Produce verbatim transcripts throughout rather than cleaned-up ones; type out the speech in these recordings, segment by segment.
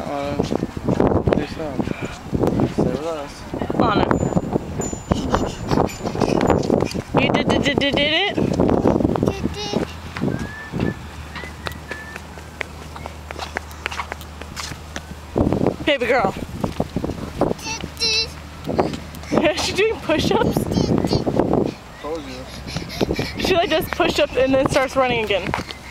Uh, do some. Stay with us. Anna. You did, did, did, did, did it? Baby girl. Is she doing push-ups? Told you. She like does push-ups and then starts running again.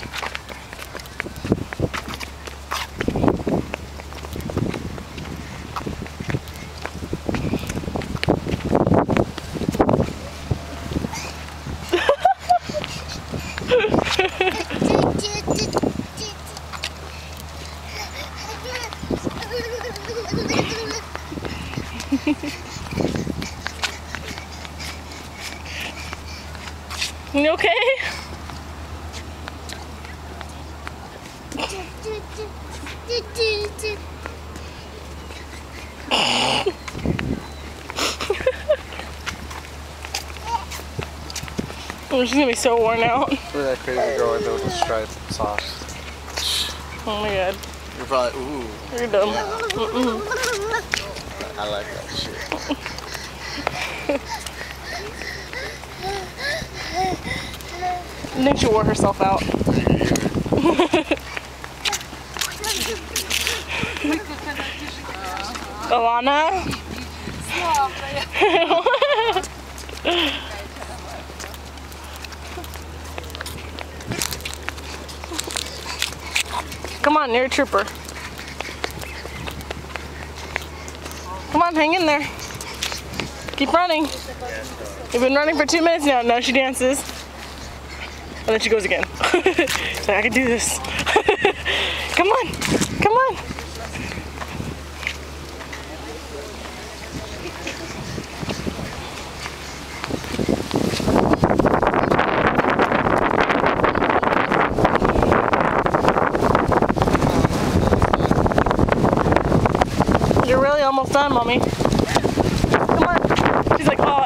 You okay? Oh, she's gonna be so worn out. Look at that crazy girl right there with the striped socks. Oh my god. You're probably, ooh. You're dumb. Yeah. Mm-mm. I like that shit. I think she wore herself out. Alana? Come on, you're a trooper. Come on, hang in there. Keep running. You've been running for two minutes now. Now she dances. And then she goes again. She's like, I can do this. Come on, come on. You're really almost done, Mommy. Come on. She's like, oh,